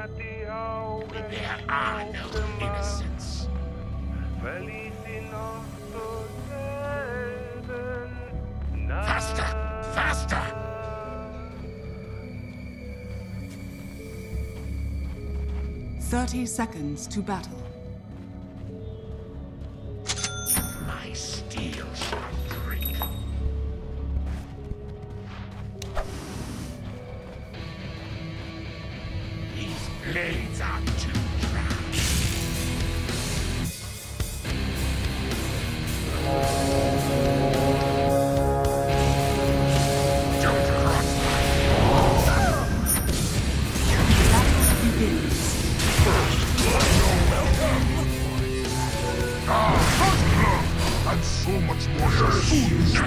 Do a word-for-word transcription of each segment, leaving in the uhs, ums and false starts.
There are no innocents. Faster! Faster! Thirty seconds to battle. My steel shall break. These blades are too dry. Don't cross my Battle begins. Ah, first blood! And so much more foolish.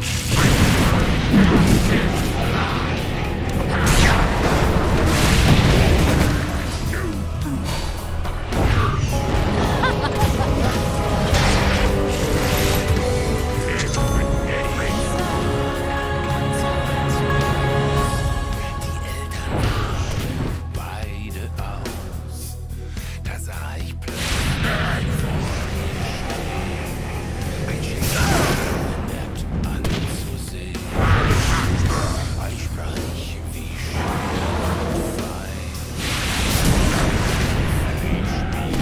Beide aus. Da sah ich plötzlich ein Schicksal anzusehen. Ein Streich wie Schifffei. Ich spiel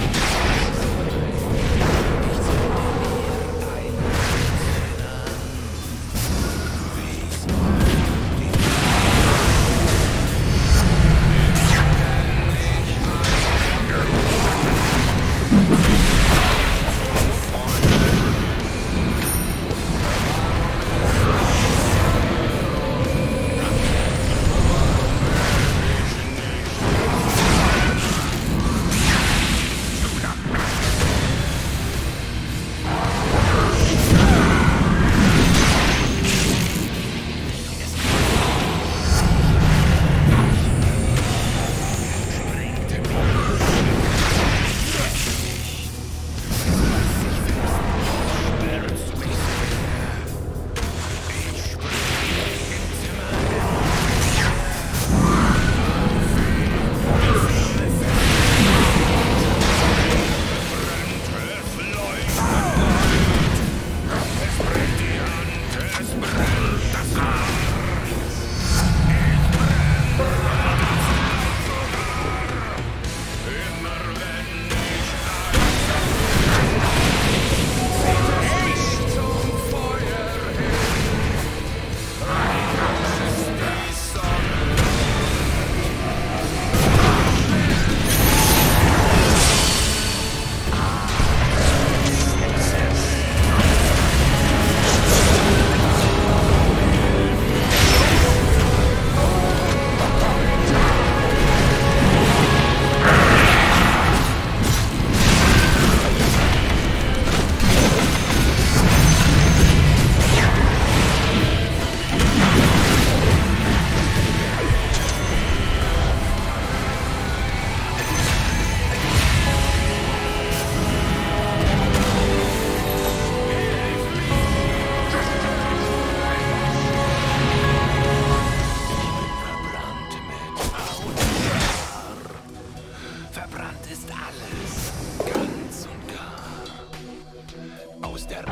ich zünde mir ein Mädchen an. Wie ich's mal die verbrannt ist alles, ganz und gar. Aus der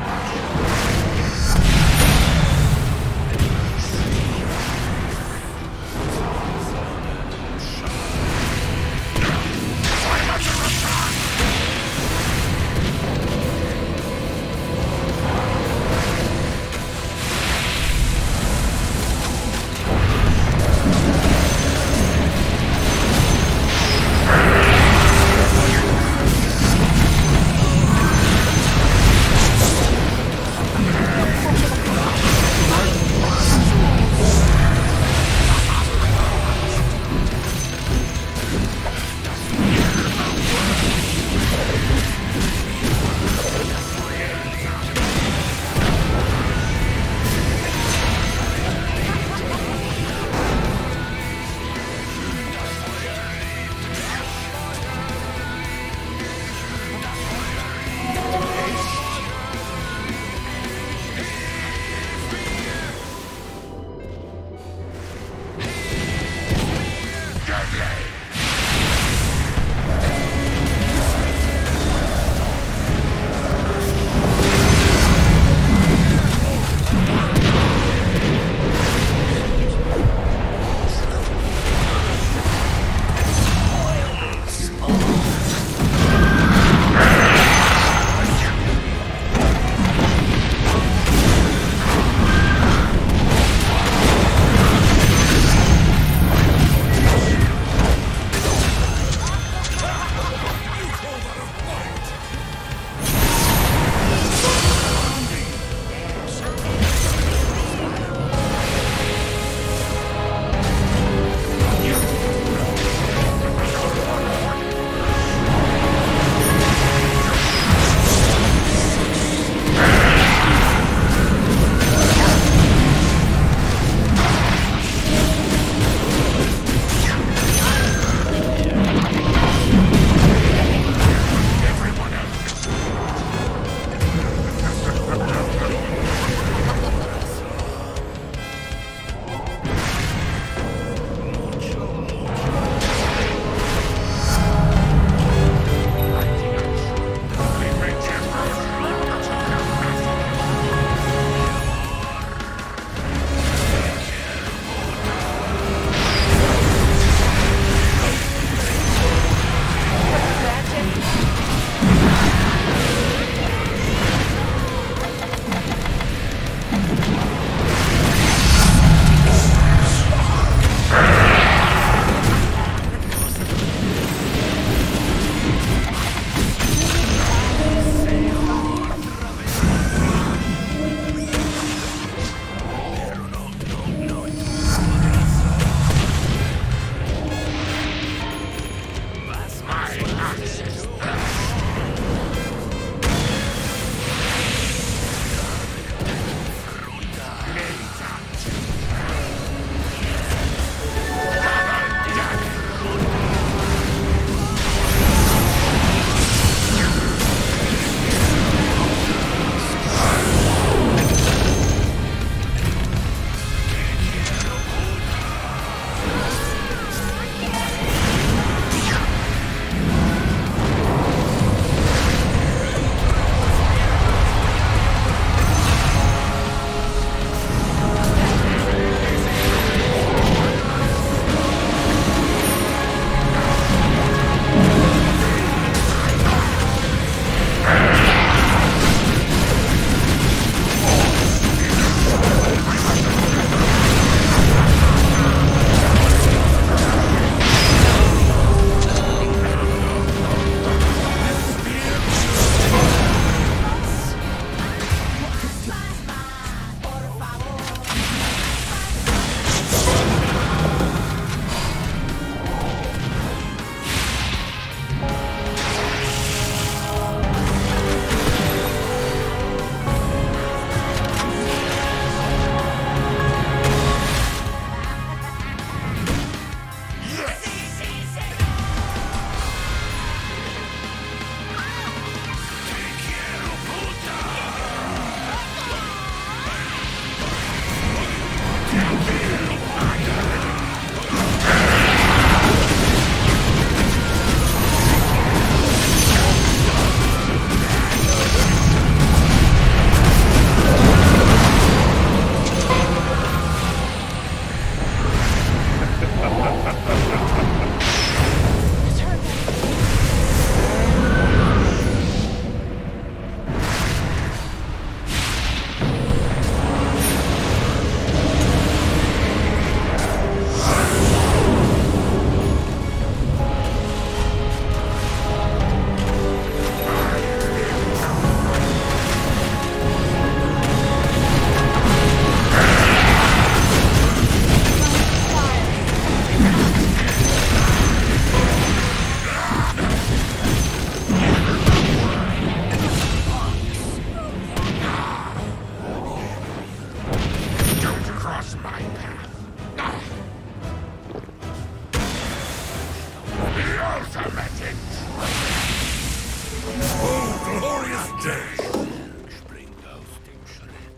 Oh, glorious day! Springt aus dem Schritt.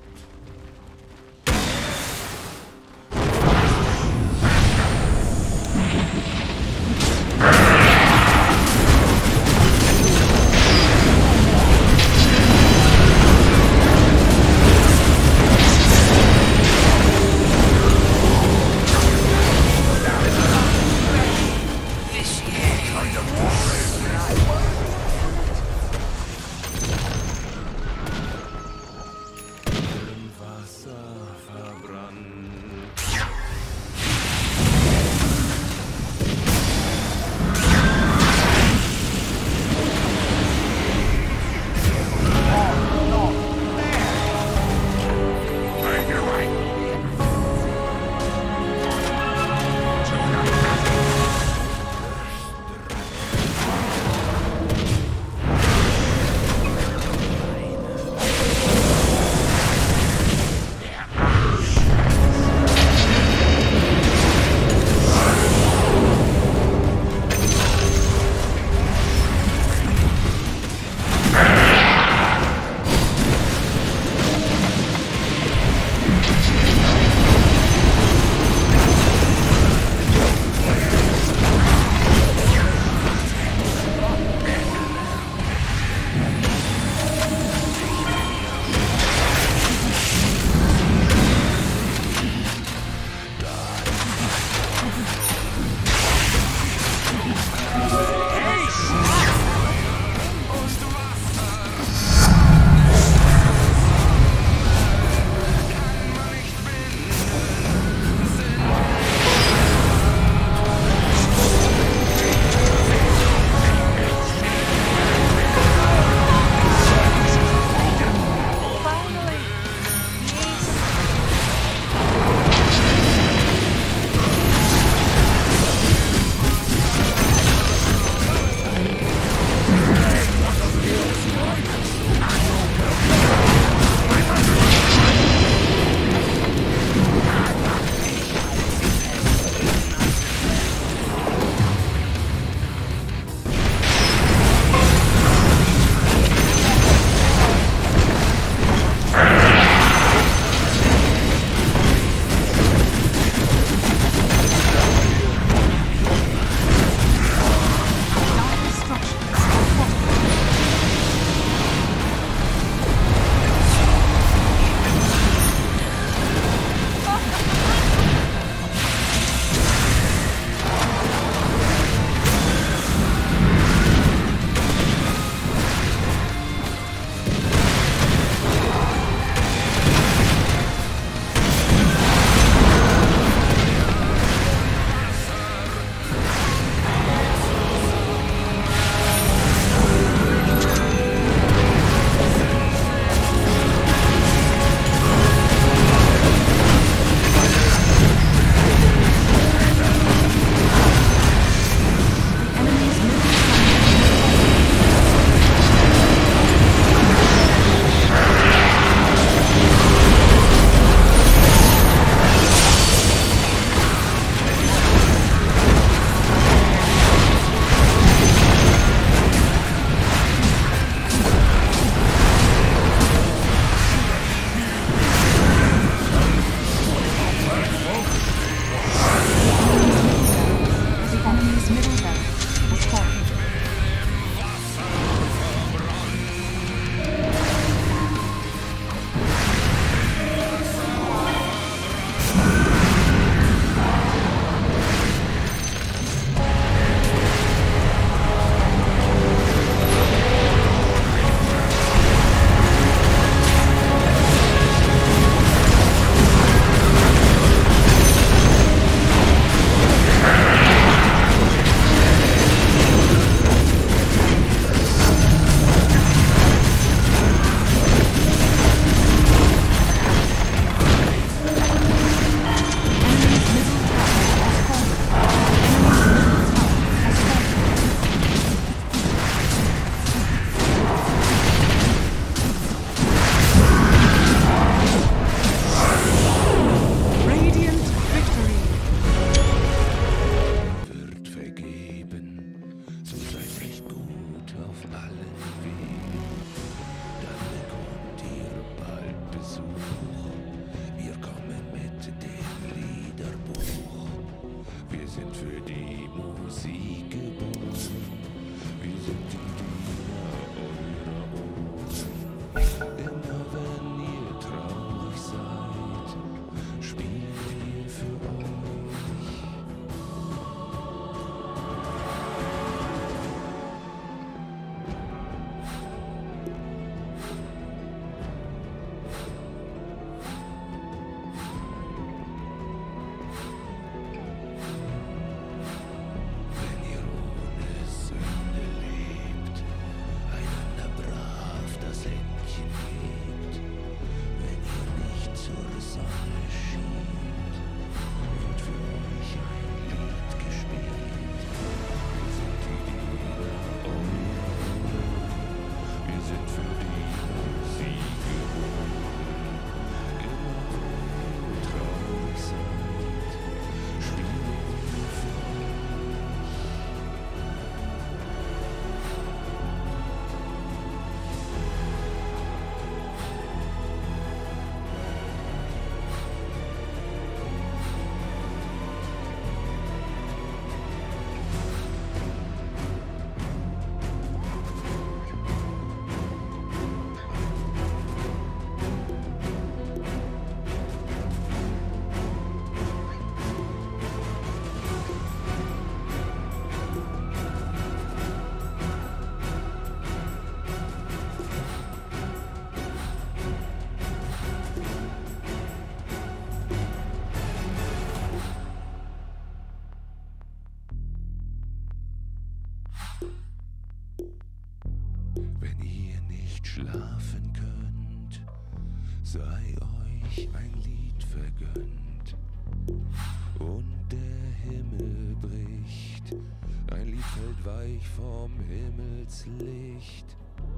Wenn ihr nicht schlafen könnt, sei euch ein Lied vergönnt. Und der Himmel bricht, ein Lied fällt weich vom Himmelslicht.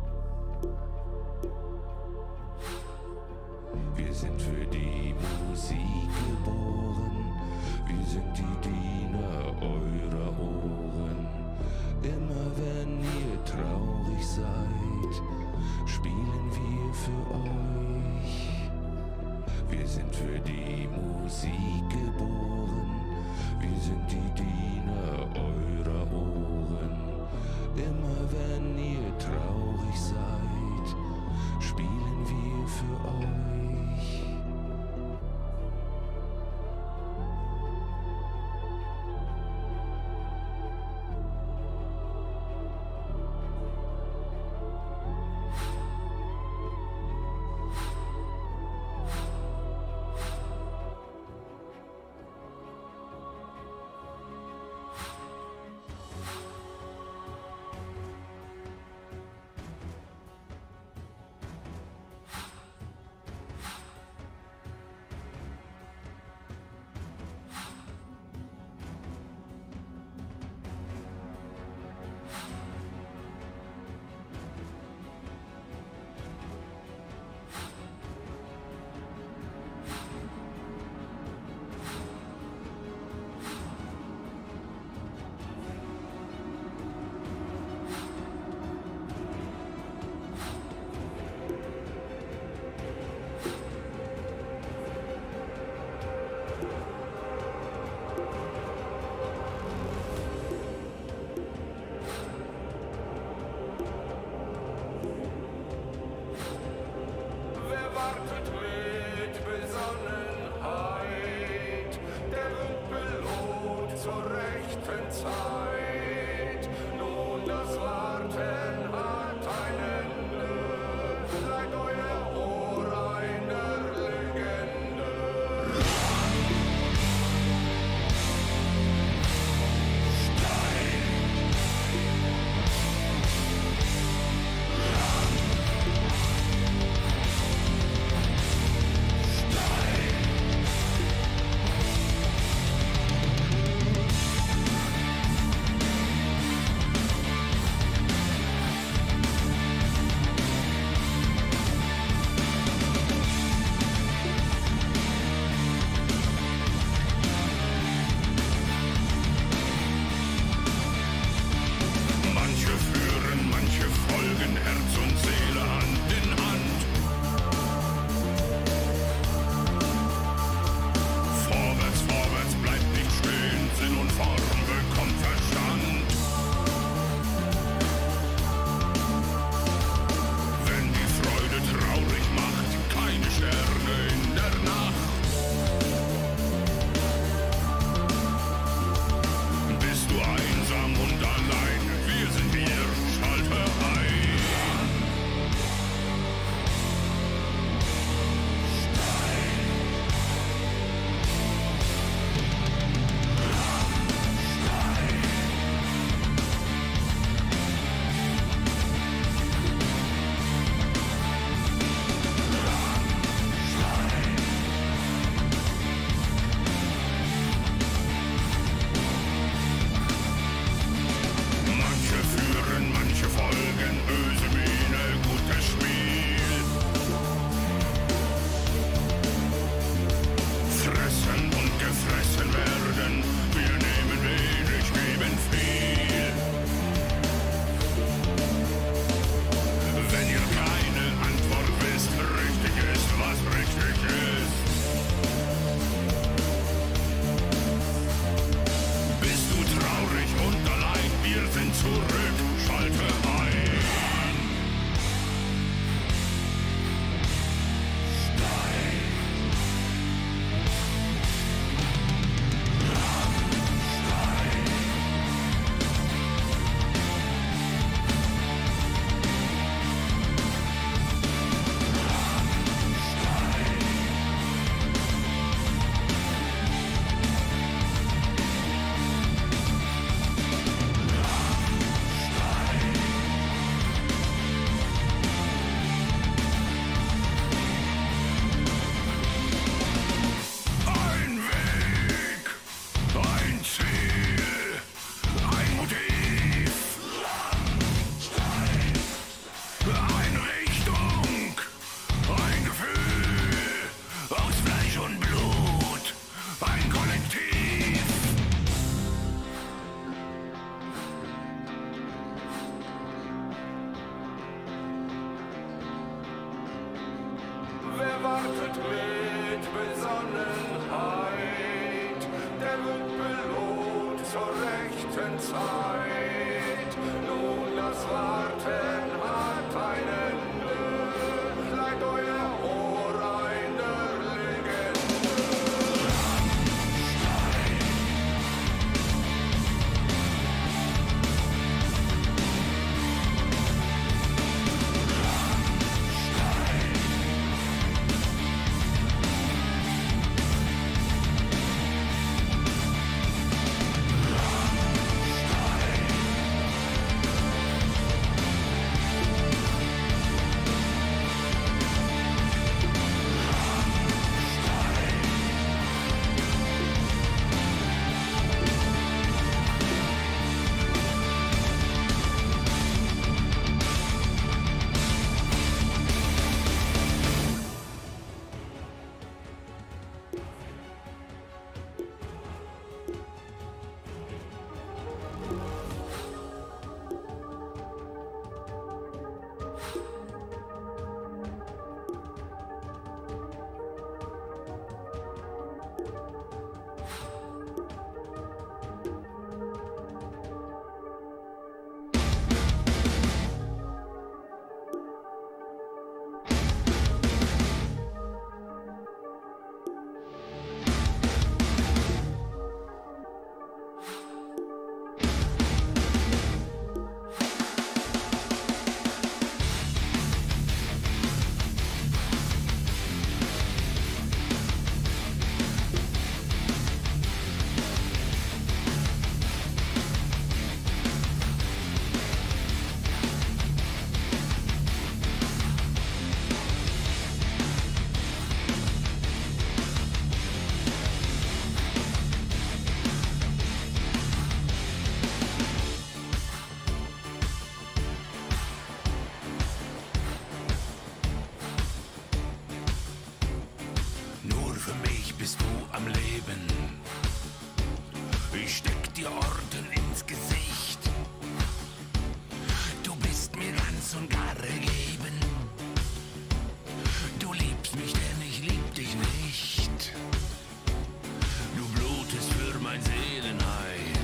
Wir sind für die Musik geboren, wir sind die Diener eurer Ohren. Immer wenn ihr traurig seid, spielen wir für euch. Wir sind für die Musik geboren, wir sind die Diener eurer Ohren. Immer wenn ihr traurig seid, spielen wir für euch. zur rechten Zeit. Nun das Warten hat ein Ende, leiht euer Ohr einer Legende. Bist du am Leben? Ich steck dir Orden ins Gesicht. Du bist mir ganz und gar ergeben. Du liebst mich, denn ich lieb dich nicht. Du blutest für mein Seelenheil.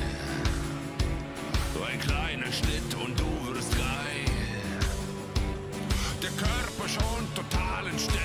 Ein kleiner Schnitt und du wirst geil. Der Körper schon total entstellt.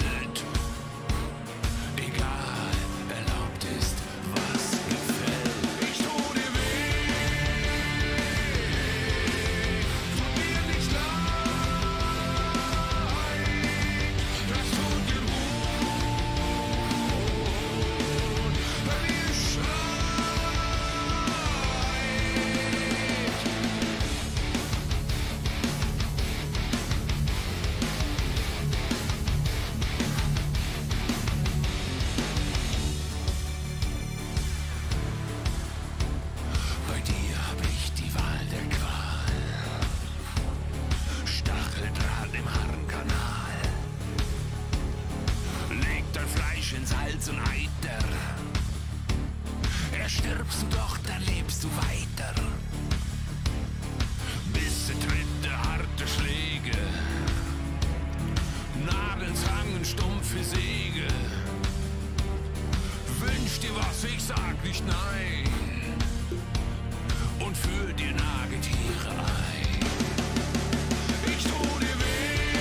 Salz und Eiter. Erstirbst du doch, dann lebst du weiter. Bisse, Tritte, harte Schläge, Nadeln, Zangen, stumpfe Säge. Wünsch dir was, ich sag nicht nein, und führ dir Nagetiere ein. Ich tu dir weh.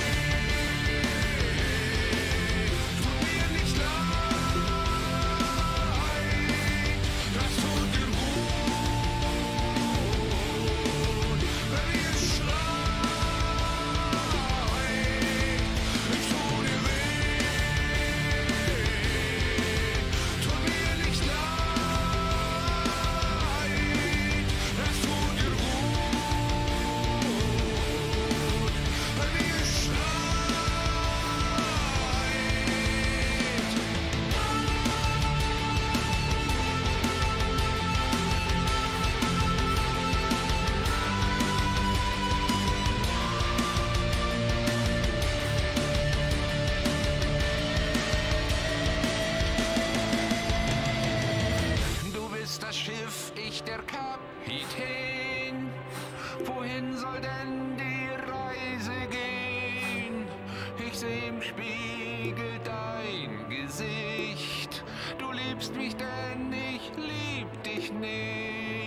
Der Kapitän, wohin soll denn die Reise gehen? Ich seh im Spiegel dein Gesicht. Du liebst mich, denn ich lieb dich nicht.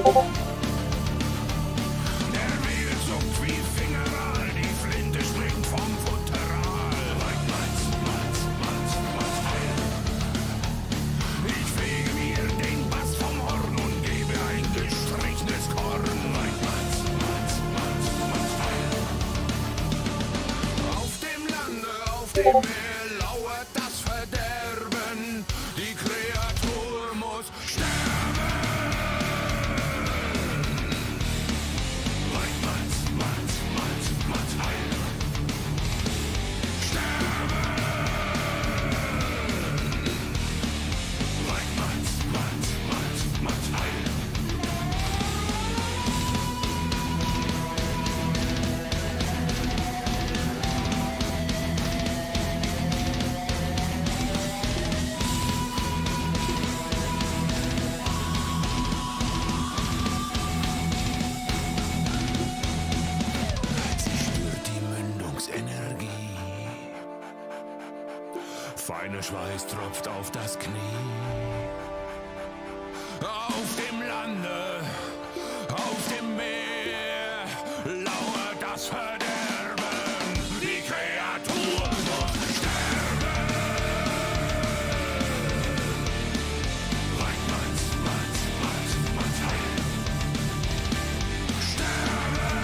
Der Wiegel zuckt wie Fingeral, die Flinte springt vom Futteral. Mein Malz, Malz, Malz, Malz, heil. Ich fege mir den Bass vom Horn und gebe ein gestrichenes Korn. Mein Malz, Malz, Malz, Malz, heil. Auf dem Lande, auf dem Meer lauert das Verderben. Die Kreatur muss sterben. Mein Malz, Malz, Malz, Malz, heil. Sterben. Mein Malz, Malz, Malz, Malz, heil. Sie spürt die Mündungsenergie. Feiner Schweiß tropft auf das Knie. Auf dem Lande, auf dem Meer lauert das Verderben. Die Kreatur muss sterben. Mein Malz, Malz, Malz, Malz, heil. Sterben.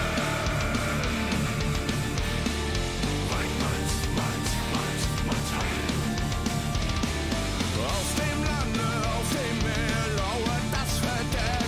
Mein Malz, Malz, Malz, Malz, heil. Auf dem Lande, auf dem Meer lauert das Verderben.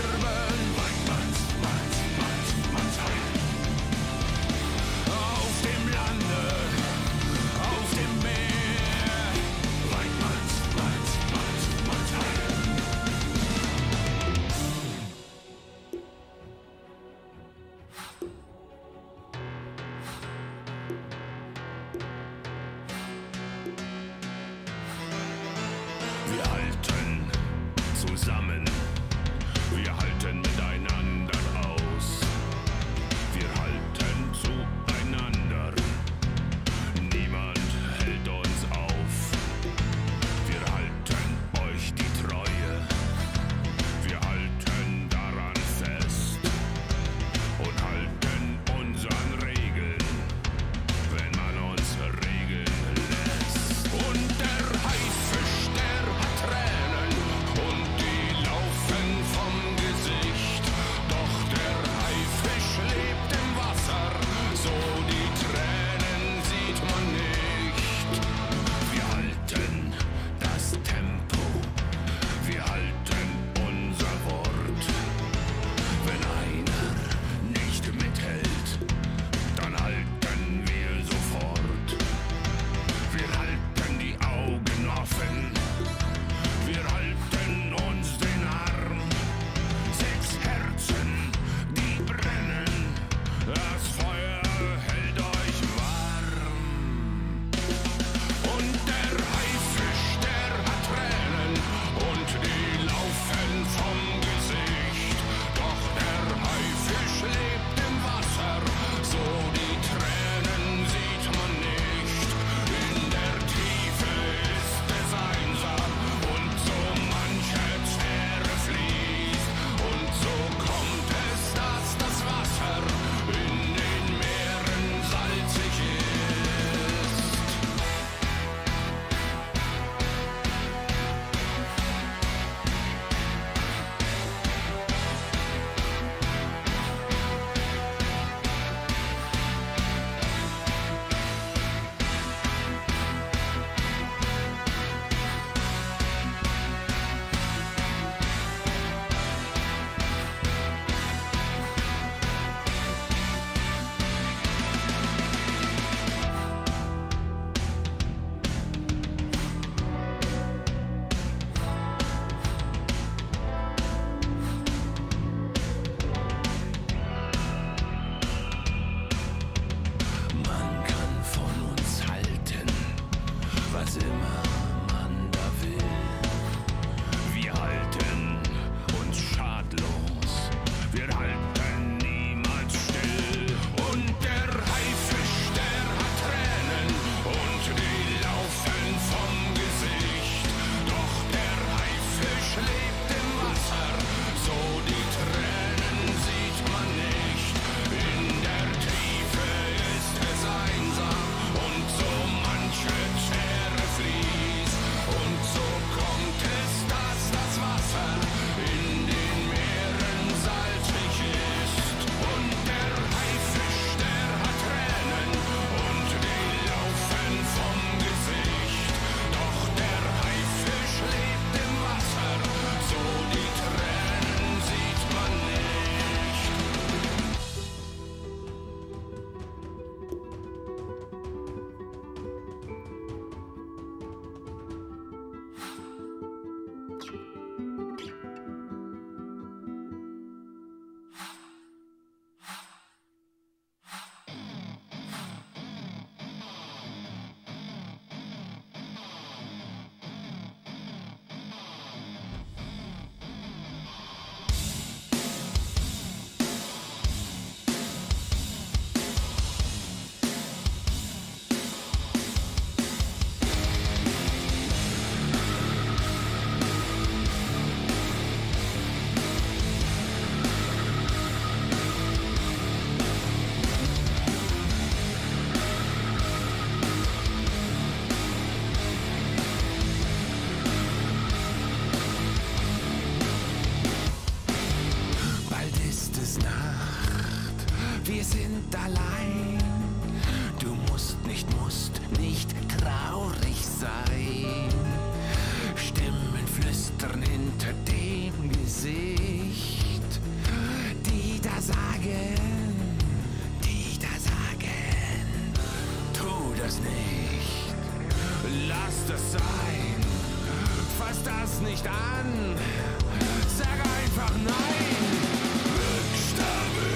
ist Nacht, wir sind allein. Du musst nicht, musst nicht traurig sein. Stimmen flüstern hinter dem Gesicht, die da sagen, die da sagen, tu das nicht, lass das sein, fass das nicht an, sag einfach nein. Buchstabe,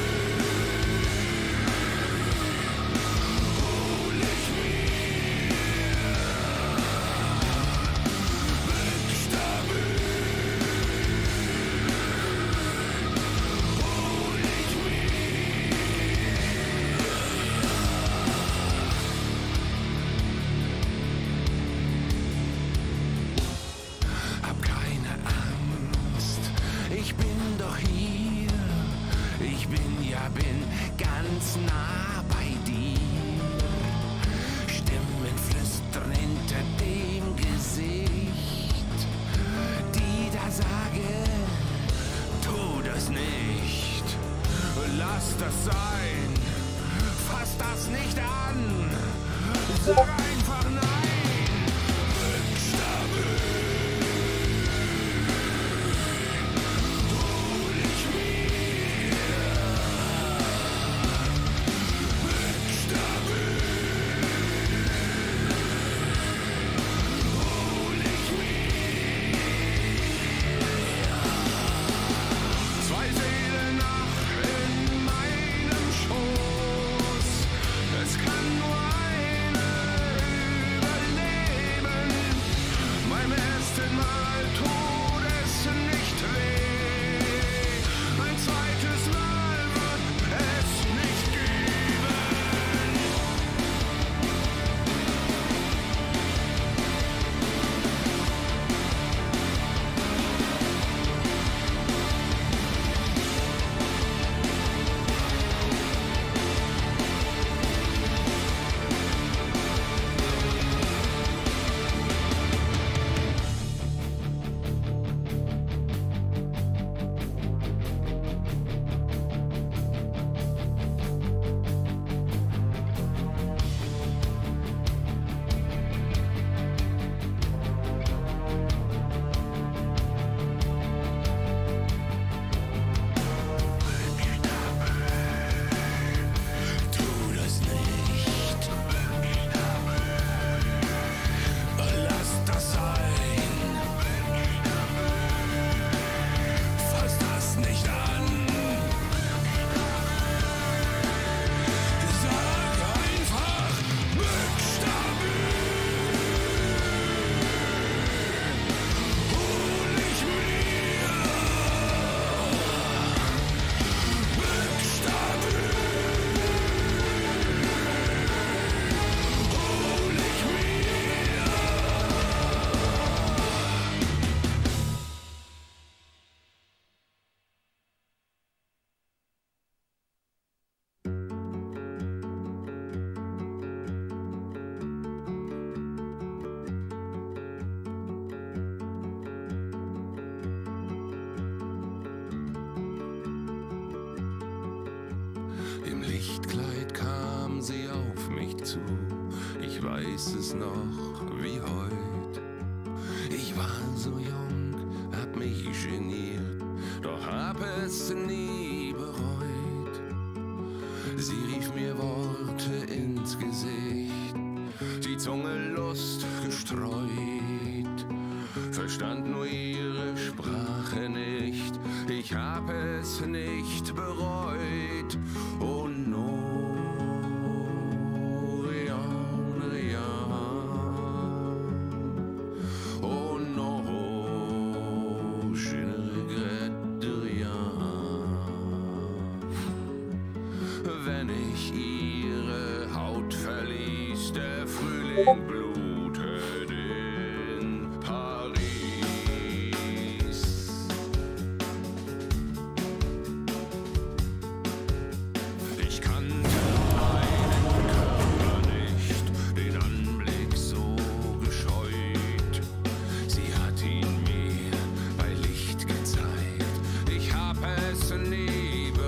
hol ich mir. Buchstabe, hol ich mir. Hab keine Angst, ich bin doch hier. Ich bin, ja bin ganz nah bei dir. Stimmen flüstern hinter dem Gesicht, die da sagen, tu das nicht, lass das sein, fass das nicht an, sag einfach nein. Buchstabe, hol ich mir. Buchstabe, hol ich mir. Zwei Seelen nach in meinem Schoß. Es kann nur eine überleben. Beim ersten Mal tut es nicht weh. Ein zweites Mal wird es nicht geben. Tu das nicht. Lass das sein. Fass das nicht an. Sag einfach Buchstabe. Hol ich mir. Buchstabe. Hol ich mir. Im Lichtkleid kam sie auf mich zu. Ich weiß es noch wie heut. Ich war so jung, hab mich geniert, doch hab es nie bereut. Sie rief mir Worte ins Gesicht, die Zunge Lust gestreut. Verstand nur ihre Sprache nicht, ich hab es nicht bereut. Oh no, rien, rien. Oh no, je ne regrette rien. Wenn ich ihre Haut verließ, der Frühling blutet in Paris. Ich kannte meinen Körper nicht, den Anblick so gescheut. Sie hat ihn mir bei Licht gezeigt, ich hab es nie bereut.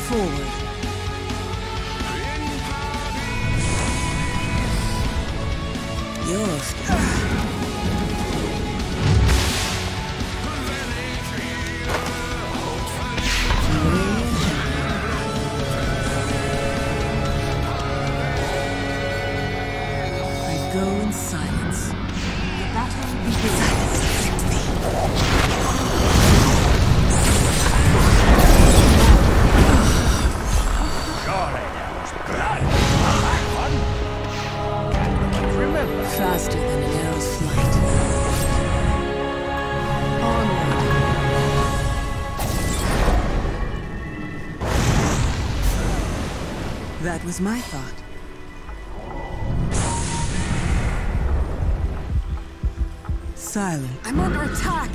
forward. Yours. I go in silence. The battle begins. Faster than an arrow's flight. Onward. That was my thought. Silent. I'm under attack!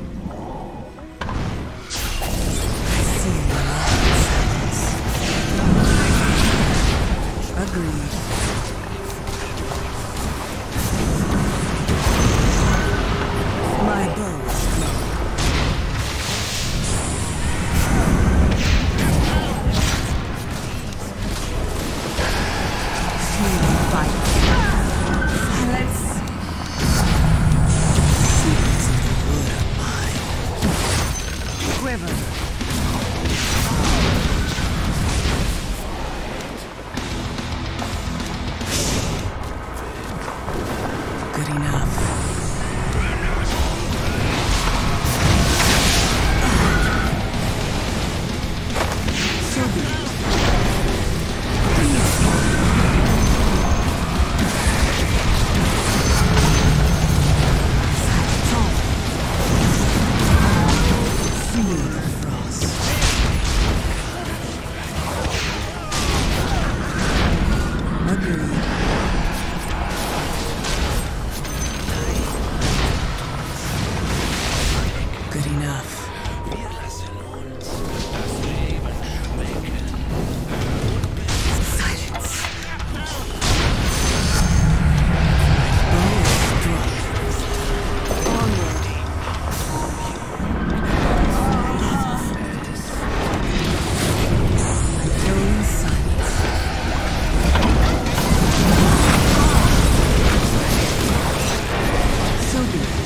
Agreed. My bow is drawn. Fury fight. Silence. Secrets of the wood are mine. Quiver. Good enough. Good enough. Silence. Bow is drawn. Onward. I go in silence. So be it.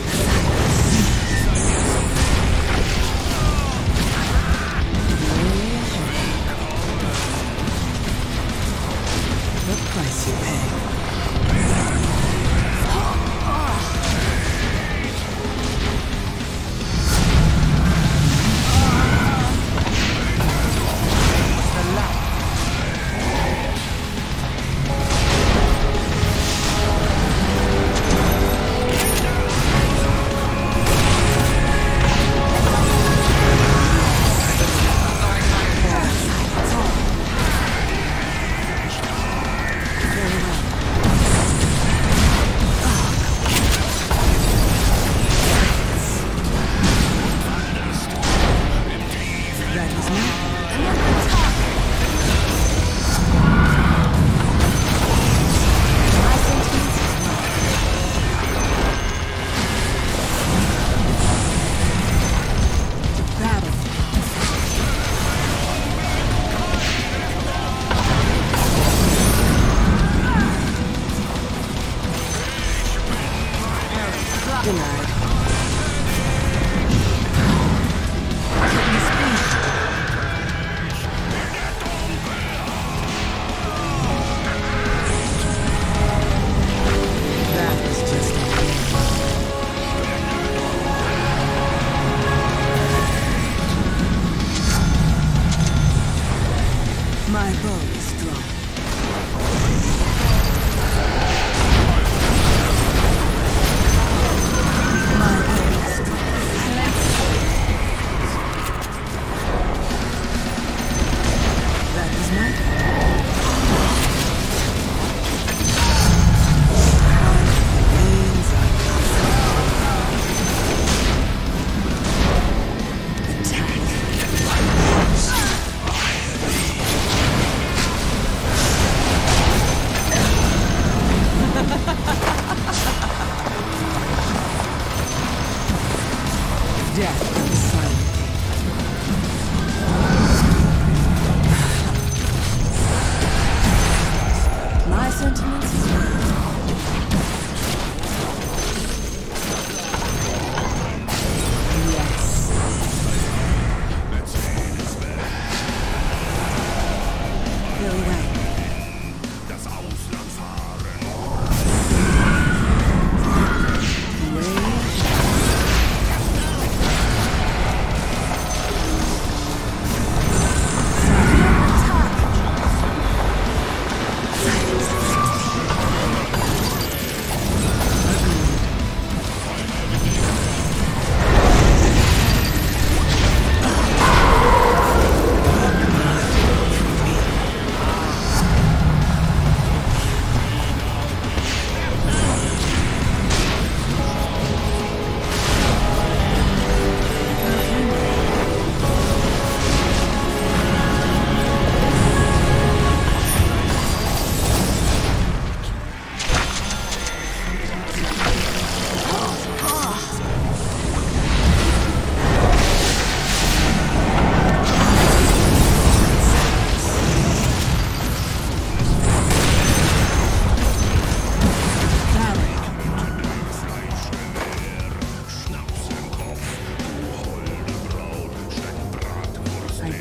What price you pay? That is not. Battle. Denied. That was just a whim. My bow is drawn. My bow is drawn. That is my fault. Veins are attack.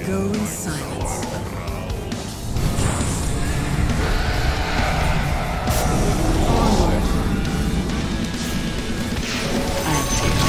Go in silence. Onward. I'll take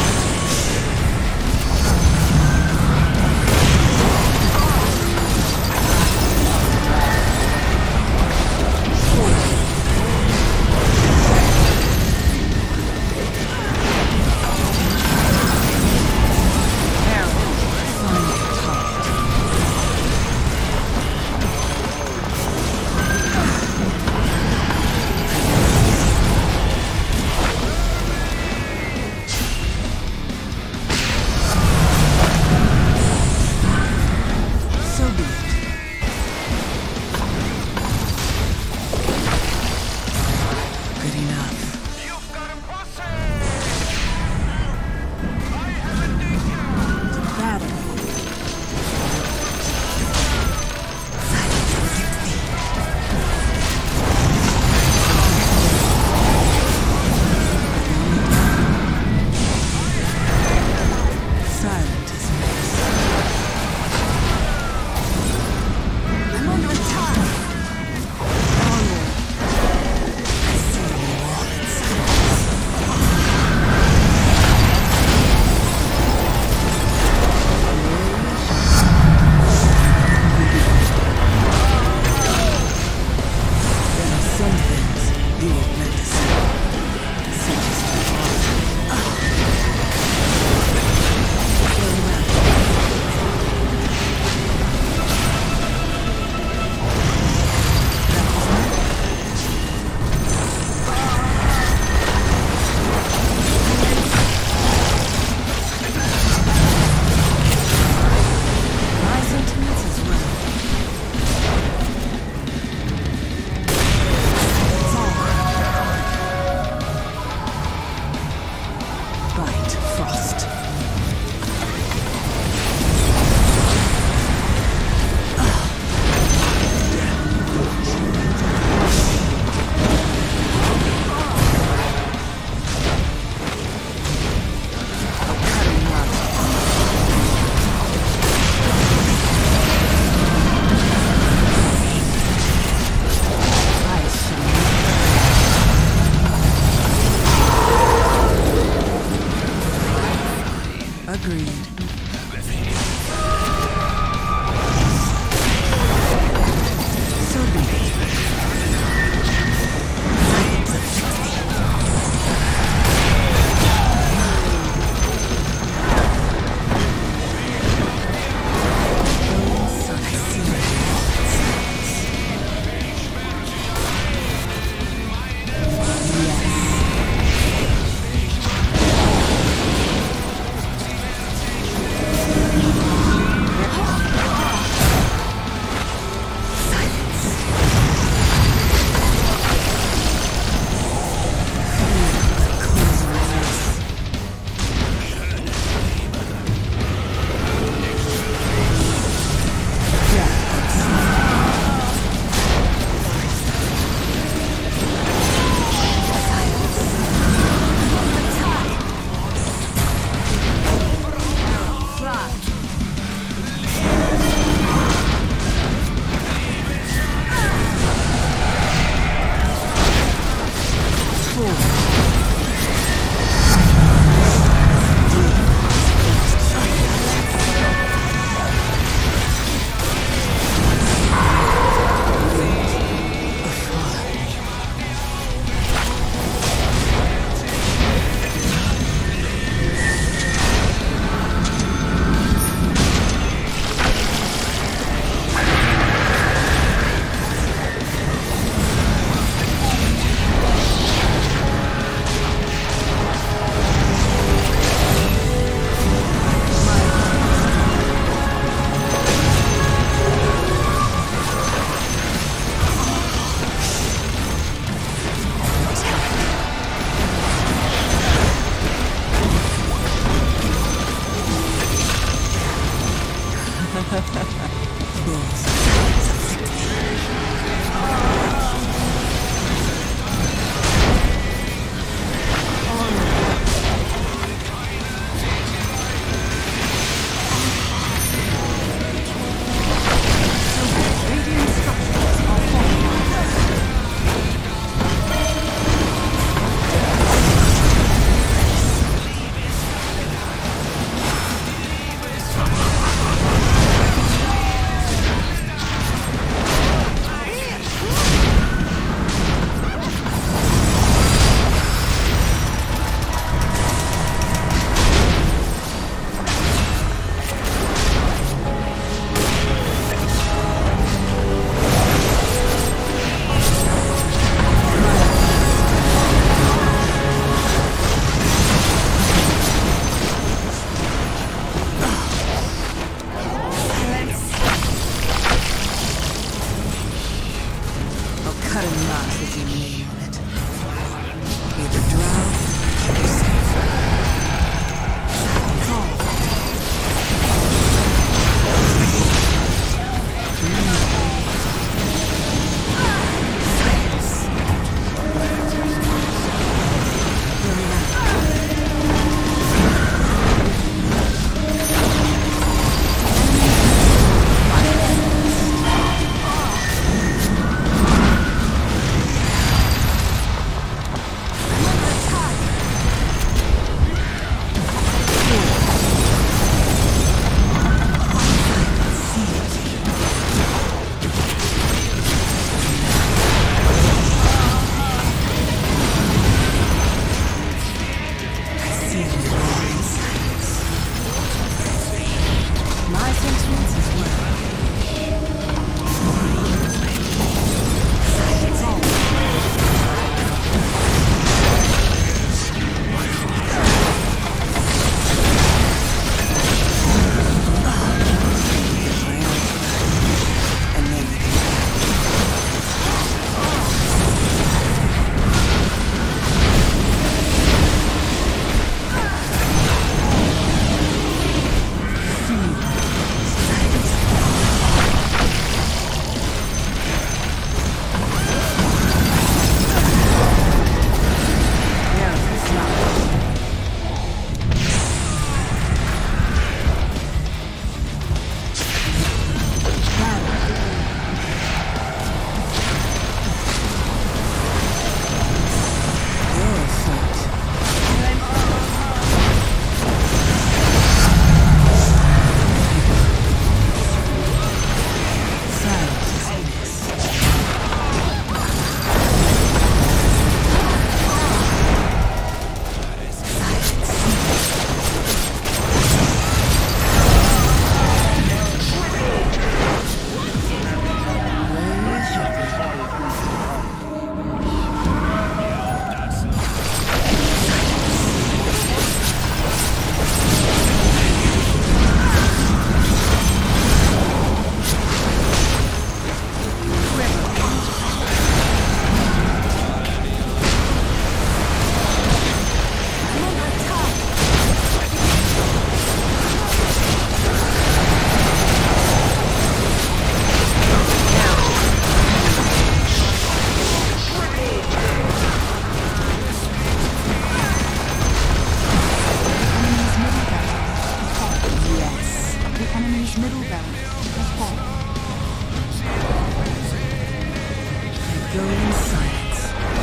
Go in silence.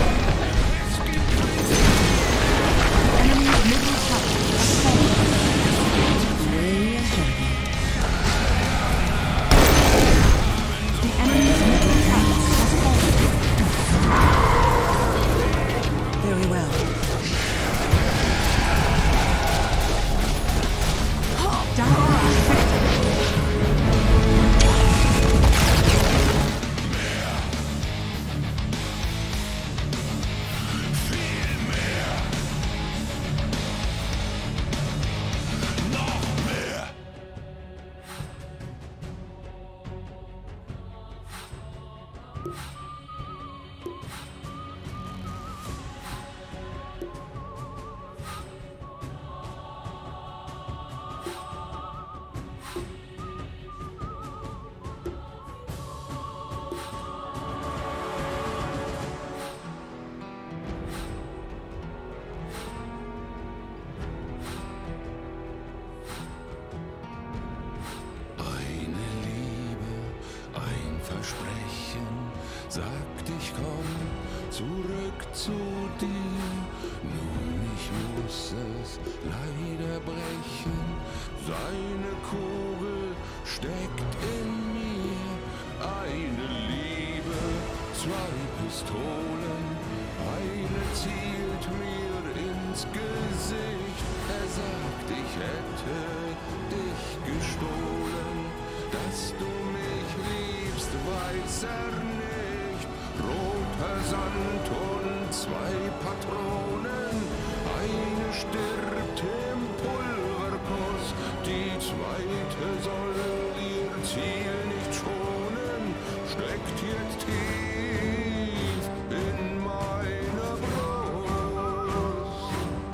Enemy's middle tower has fallen. Way ahead of you. The enemy's middle tower has fallen. Very well. Dire Versprechen, sagt ich komm zurück zu dir. Nun, ich muss es leider brechen. Seine Kugel steckt in mir. Eine Liebe, zwei Pistolen. Eine zielt mir ins Gesicht. Er sagt, ich hätte dich gestohlen, dass du mich liebst, weiß er nicht. Roter Sand und zwei Patronen, eine stirbt im Pulverkuss, die zweite soll ihr Ziel nicht schonen, steckt jetzt tief in meiner Brust.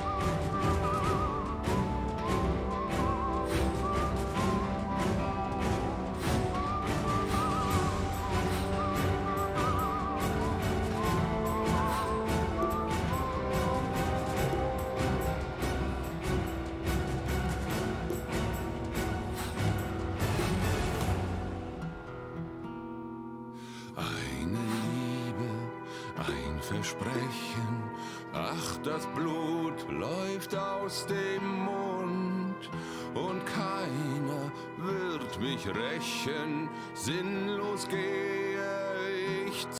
Ein Versprechen, ach, das Blut läuft aus dem Mund und keiner wird mich rächen, sinnlos gehe ich